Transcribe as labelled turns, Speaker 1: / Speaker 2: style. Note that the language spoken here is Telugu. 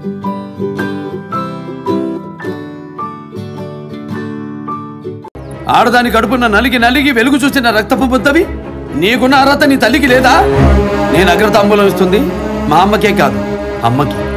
Speaker 1: ఆడదాని కడుపున నలిగి నలిగి వెలుగు చూసిన రక్తపు బుద్ధవి నీకున్న అర్హత నీ తల్లికి లేదా? నేను అగ్రతాంబూలం ఇస్తుంది మా అమ్మకే కాదు, అమ్మకి.